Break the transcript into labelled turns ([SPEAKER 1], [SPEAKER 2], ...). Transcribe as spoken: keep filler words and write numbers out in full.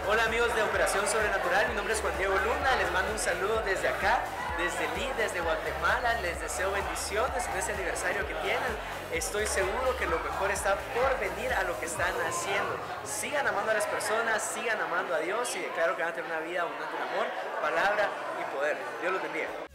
[SPEAKER 1] Hola amigos de Operación Sobrenatural, mi nombre es Juan Diego Luna, les mando un saludo desde acá, desde Lee, desde Guatemala, les deseo bendiciones en este aniversario que tienen. Estoy seguro que lo mejor está por venir a lo que están haciendo. Sigan amando a las personas, sigan amando a Dios y declaro que van a tener una vida abundante en amor, palabra y poder. Dios los bendiga.